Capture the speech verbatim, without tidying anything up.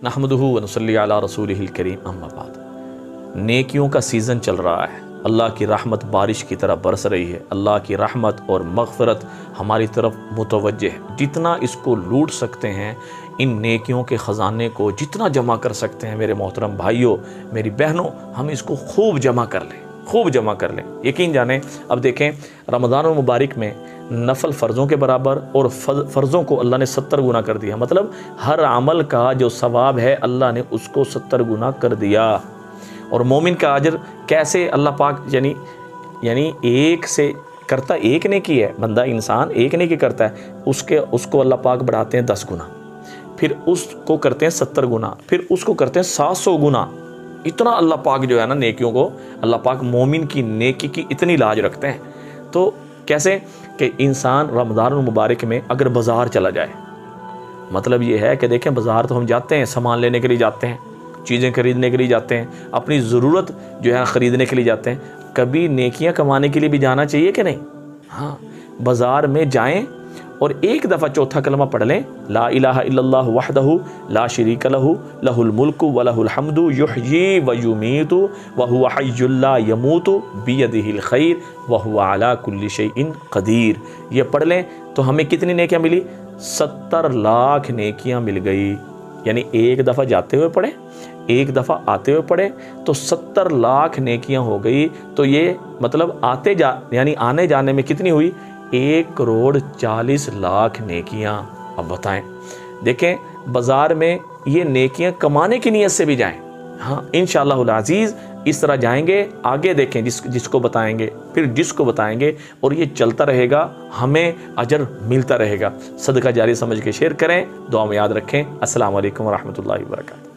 नहमदुहु व नुसल्ली अला रसूलिहिल करीम अम्मा बाद। नेकियों का सीज़न चल रहा है, अल्लाह की रहमत बारिश की तरह बरस रही है। अल्लाह की रहमत और मग़फ़िरत हमारी तरफ मुतवज्जे है। जितना इसको लूट सकते हैं, इन नेकियों के ख़जाने को जितना जमा कर सकते हैं, मेरे मोहतरम भाइयों, मेरी बहनों, हम इसको खूब जमा कर लें, खूब जमा कर लें। यकीन जानें, अब देखें रमज़ान मुबारक में नफल फ़र्ज़ों के बराबर और फ़र्ज़ों को अल्लाह ने सत्तर गुना कर दिया। मतलब हर अमल का जो सवाब है अल्लाह ने उसको सत्तर गुना कर दिया। और मोमिन का अजर कैसे अल्लाह पाक यानी यानी एक से करता एक ने की है, बंदा इंसान एक ने की करता है, उसके उसको अल्लाह पाक बढ़ाते हैं दस गुना, फिर उसको करते हैं सत्तर गुना, फिर उसको करते हैं सात सौ गुना। इतना अल्लाह पाक जो है ना नेकियों को, अल्लाह पाक मोमिन की नेकी की इतनी लाज रखते हैं। तो कैसे कि इंसान रमज़ान मुबारक में अगर बाज़ार चला जाए, मतलब ये है कि देखें बाज़ार तो हम जाते हैं, सामान लेने के लिए जाते हैं, चीज़ें खरीदने के लिए जाते हैं, अपनी ज़रूरत जो है ख़रीदने के लिए जाते हैं। कभी नेकियां कमाने के लिए भी जाना चाहिए कि नहीं? हाँ, बाज़ार में जाएं और एक दफ़ा चौथा कलमा पढ़ लें, ला इलाहा इल्लल्लाहु वहदहु ला शरीका लहु लहुल मुल्कु व लहुल हम्दु युहयी व युमीतु व हुवा हय्युल ला यमूतु बियदिहिल खैर व हुवा अला कुल्लि शैइन क़दीर। ये पढ़ लें तो हमें कितनी नेकियां मिली? सत्तर लाख नेकियां मिल गई। यानी एक दफ़ा जाते हुए पढ़े, एक दफ़ा आते हुए पढ़े तो सत्तर लाख नेकियां हो गई। तो ये मतलब आते जा यानी आने जाने में कितनी हुई? एक करोड़ चालीस लाख नेकियां। अब बताएं, देखें बाज़ार में ये नेकियां कमाने की नीयत से भी जाएं। हाँ, इंशाअल्लाहुल अज़ीज़ इस तरह जाएंगे, आगे देखें जिस जिसको बताएंगे, फिर जिसको बताएंगे, और ये चलता रहेगा, हमें अजर मिलता रहेगा। सदका जारी समझ के शेयर करें, दुआ में याद रखें। अस्सलाम वालेकुम व रहमतुल्लाहि व बरकातहू।